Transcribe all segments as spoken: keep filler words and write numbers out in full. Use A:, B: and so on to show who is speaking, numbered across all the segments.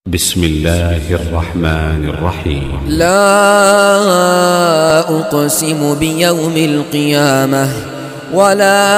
A: بسم الله الرحمن الرحيم.
B: لا أقسم بيوم القيامة ولا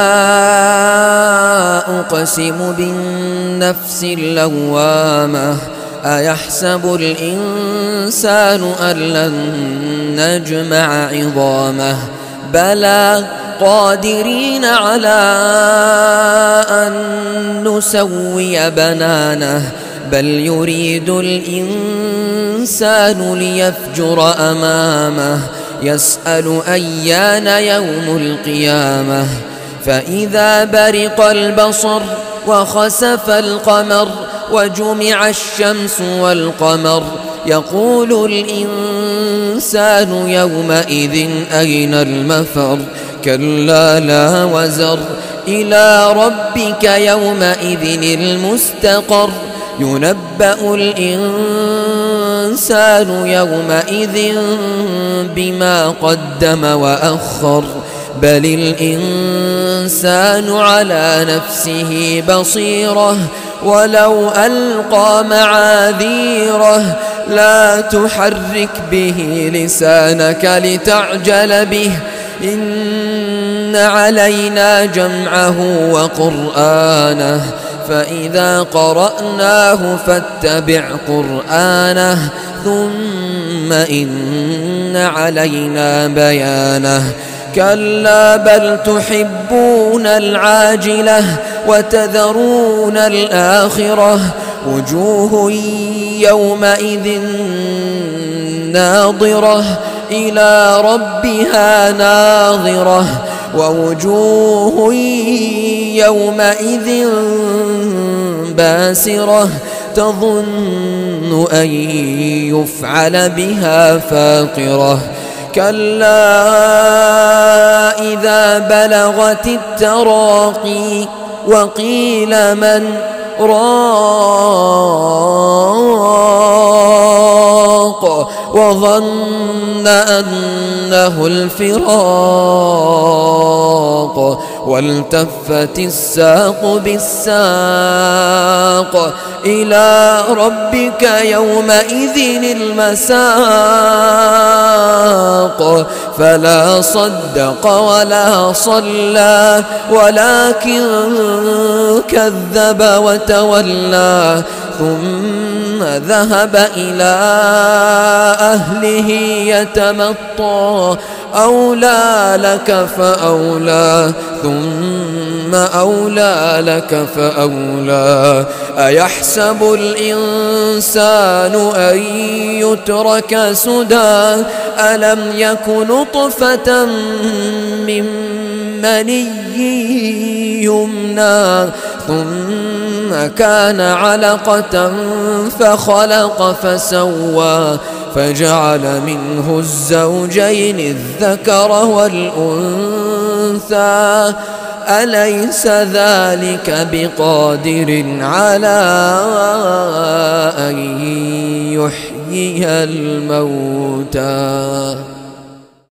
B: أقسم بالنفس اللوامة أيحسب الإنسان أن لن نجمع عظامه بلى قادرين على أن نسوي بنانه بل يريد الإنسان ليفجر أمامه يسأل أيان يوم القيامة فإذا برق البصر وخسف القمر وجمع الشمس والقمر يقول الإنسان يومئذ أين المفر كلا لا وزر إلى ربك يومئذ المستقر ينبأ الإنسان يومئذ بما قدم وأخر بل الإنسان على نفسه بصيرة ولو ألقى معاذيره لا تحرك به لسانك لتعجل به إن علينا جمعه وقرآنه فإذا قرأناه فاتبع قرآنه ثم إن علينا بيانه كلا بل تحبون العاجلة وتذرون الآخرة وجوه يومئذ ناظرة إلى ربها ناظرة ووجوه يومئذ باسرة تظن أن يفعل بها فاقرة كلا إذا بلغت التراقي وقيل من راق وظن أنه الفراق والتفت الساق بالساق إلى ربك يومئذ المساق فلا صدق ولا صلى ولكن كذب وتولى ثم ذهب إلى أهله يتمطى أولى لك فأولى ثم أولى لك فأولى أيحسب الإنسان أن يترك سدى ألم يك نطفة من مني يمنى ثم كان علقة فخلق فسوى فجعل منه الزوجين الذكر والأنثى أليس ذلك بقادر على أن يحيي الموتى